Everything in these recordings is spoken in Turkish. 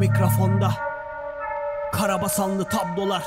mikrofonda karabasanlı tablolar.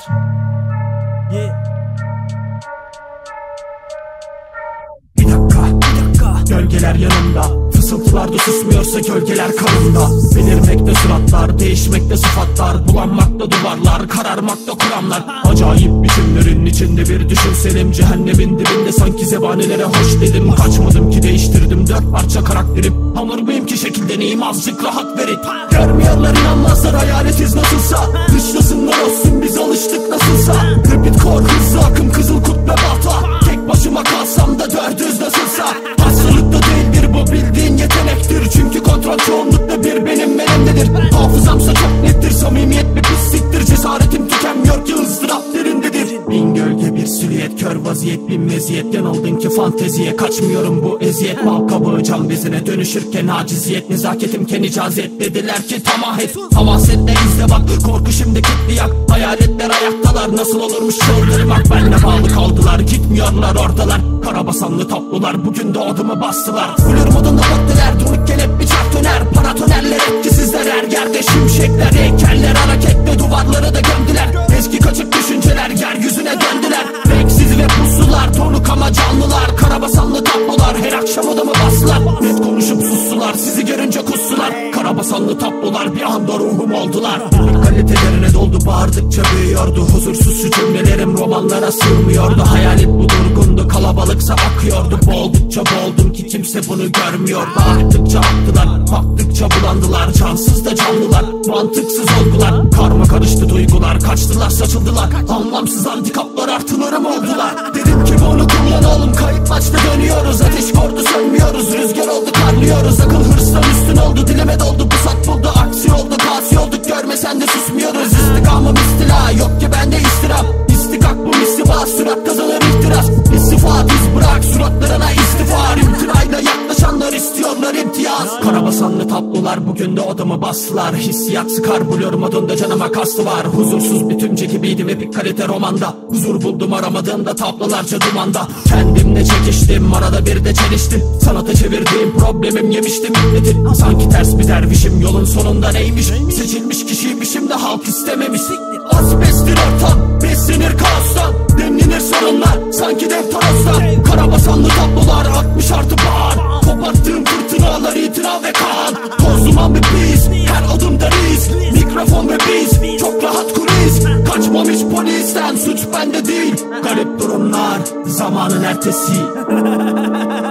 Bir dakika gölgeler yanımda, fısıltılarda susmuyorsa gölgeler kanımda. Belirmekte suratlar, değişmekte sıfatlar, bulanmakta duvarlar, kararmakta kuramlar. Acayip biçimlerin içinde bir düşünselim, cehennemin dibinde sanki zebanilere hoş dedim. Kaçmadım ki değiştirdim dört parça karakterim. Hamur muyum ki şekildeneyim, azıcık rahat verin. Görmeyenler inanmazlar, hayaletiz nasılsa. Dışlasınlar olsun, biz alıştık nasılsa. Repeat core hızlı akım, kızıl kut ve balta. Tek başıma kalsam da dördüz nasılsa. Hastalıkta değildir bu, bildiğin yetenektir. Çünkü kontrol çoğunlukla bir benim benimdedir. Hafızamsa çok nettir, samimiyet bir pisliktir. Cesaretim tükenmiyor ki ızdırap derindedir. Bin gölge bir silüet, kör vaziyet bin meziyet. Yanıldın ki fanteziye, kaçmıyorum bu eziyet. Bal kabağı cam bezine dönüşürken aciziyet. Nezaketimken icazet, dediler ki tamah et. Hamasetler izle bak, korku şimdi kitli yak. Hayaletler ayaktalar, nasıl olurmuş çıldırmak. Benle bağlı kaldılar, gitmiyorlar oradalar. Karabasanlı tablolar bugün de adımı bastılar. Flör modunda vaktiler, donuk gelip bir çarp döner. Paratonerler etkisizler, her yerde şimşekler. Heykeller harekette, duvarları da gömdüler. Eski kaçık düşünceler yeryüzüne döndüler. Renksiz ve puslular, donuk ama canlılar. Karabasanlı tablolar her akşam adımı bastılar. Net konuşup sussular, sizi görünce kussular. Karabasanlı tablolar bir anda ruhum oldular. Kalitelerine doldu, bağırdıkça büyüyordu. Huzursuz şu cümlelerim romanlara sığmıyordu. Hayalet bu durgundu, kalabalıksa akıyordu. Boğuldukça boğuldum ki kimse bunu görmüyordu. Aktıkça aktılar, baktıkça bulandılar. Cansız da canlılar, mantıksız olgular. Karma karıştı duygular, kaçtılar saçıldılar. Anlamsız antikaplar artılarım oldular. Dedim ki bunu kullan oğlum, kayıp maçta dönüyoruz. Ateş kordu sönmüyoruz, rüzgar oldu karlıyoruz. Akıl hırstan üstün oldu, dilime doldu. Pusat buldu, aksi oldu, kasi olduk. Görmesen de susmuyoruz. İstikamım istila, yok ki bende istirap. İstikak bu misliba, sürat kazanır ihtiras. İstifa diz bırak, suratlarına istiğfar. İmtinayla yaklaşanlar istiyorlar imtiyaz. Karabasanlı tablolar bugün de odamı bastılar. Hissiyat sıkar, buluyor modunda canıma kastı var. Huzursuz bir tümce gibiydim epik kalite romanda. Huzur buldum aramadığımda tablolarca dumanda. Kendimle çekiştim, arada bir de çeliştim. Sanata çevirdiğim problemim yemiştim milleti. Sanki ters bir dervişim, yolun sonunda neymiş? Seçilmiş kişiymişim de halk istememiş. Asbesttir ortam, beslenir kaostan. Demlenir sorunlar, sanki dev torostan. Karabasanlı tablolar 60 artı bağır. Koparttığım fırtınalar itiraf ve kan. Toz duman bir biz, her adımda risk. Mikrofon ve biz, çok rahat kulis. Kaçmam hiç polisten, suç bende değil. Garip durumlar, zamanın ertesi.